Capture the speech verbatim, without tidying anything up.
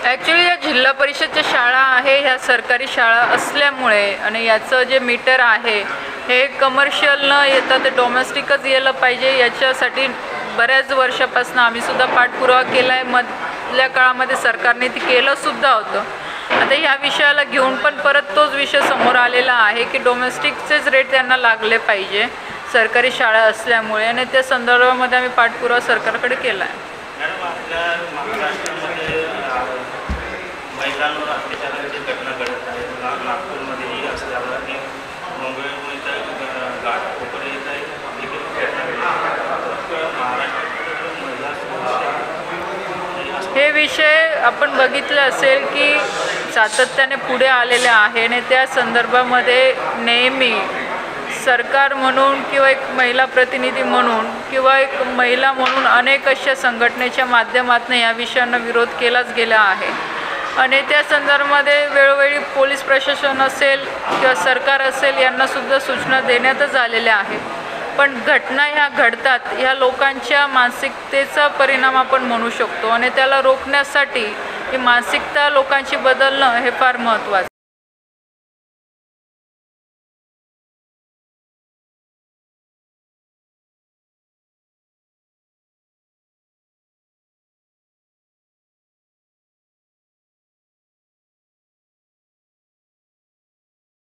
Actually या जिल्हा परिषदच्या शाळा आहे ह्या सरकारी शाळा असल्यामुळे आणि याचं जे मीटर आहे हे कमर्शियल न येता ते डोमेस्टिकच यायला पाहिजे याच्यासाठी बऱ्याच वर्षापासून आम्ही सुद्धा पाठपुरावा केला आहे। मधल्या काळामध्ये सरकारने ते केलंसुद्धा होतं। आता ह्या विषयाला घेऊन पण परत तोच विषय समोर आलेला आहे की डोमेस्टिकचेच रेट त्यांना लागले पाहिजे सरकारी शाळा असल्यामुळे, आणि त्या संदर्भामध्ये आम्ही पाठपुरावा सरकारकडे केला आहे। महिलांवर अत्याचाराची घटना घडत आहे। नागपूरमध्येही असल्यावर आणि मुंबईमध्ये तर घाटकोपर येत आहे देखील घटना हे विषय आपण बघितले असेल की सातत्याने पुढे आलेले आहे आणि त्या संदर्भामध्ये नेहमी सरकार म्हणून किंवा एक महिला प्रतिनिधी म्हणून किंवा एक महिला म्हणून अनेक अशा संघटनेच्या माध्यमातून या विषयांना विरोध केलाच गेला आहे आणि त्या संदर्भामध्ये वेळोवेळी पोलीस प्रशासन असेल किंवा सरकार असेल यांनासुद्धा सूचना देण्यातच आलेल्या आहेत। पण घटना ह्या घडतात ह्या लोकांच्या मानसिकतेचा परिणाम आपण म्हणू शकतो आणि त्याला रोखण्यासाठी ही मानसिकता लोकांची बदलणं हे फार महत्त्वाचं